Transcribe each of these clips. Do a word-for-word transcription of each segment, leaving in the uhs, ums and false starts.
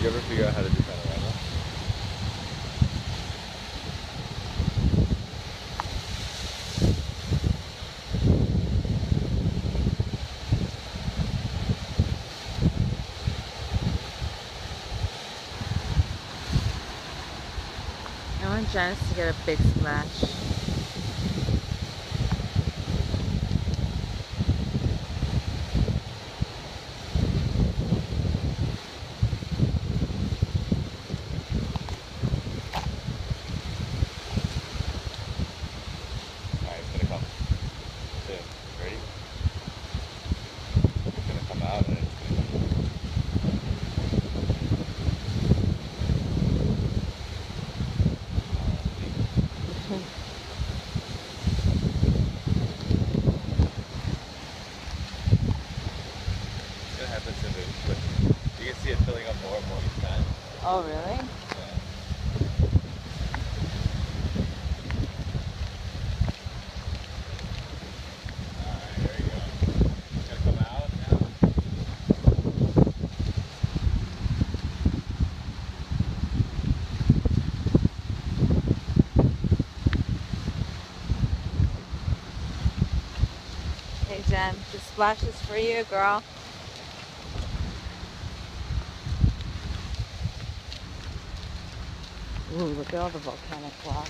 you ever figure out how to do panorama? I want Janice to get a big splash. Alright, it's gonna come. Soon. Ready? It's gonna come out and it's gonna come out. It's gonna happen soon, but you can see it filling up more and more each time. Oh, really? Yeah. Alright, there you go. It's gonna come out now. Hey, Jen, the splash is for you, girl. Ooh, look at all the volcanic rock.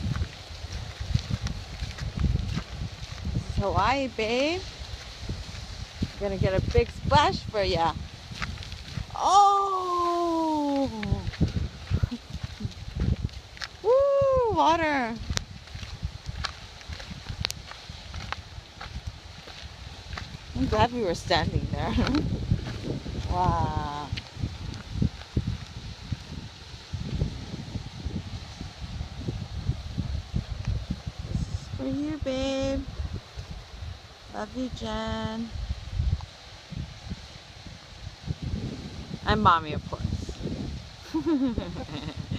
This is Hawaii, babe. I'm gonna get a big splash for ya. Oh! Woo! Water. I'm glad we were standing there. Wow. This is for you, babe. Love you, Jen. And mommy, of course.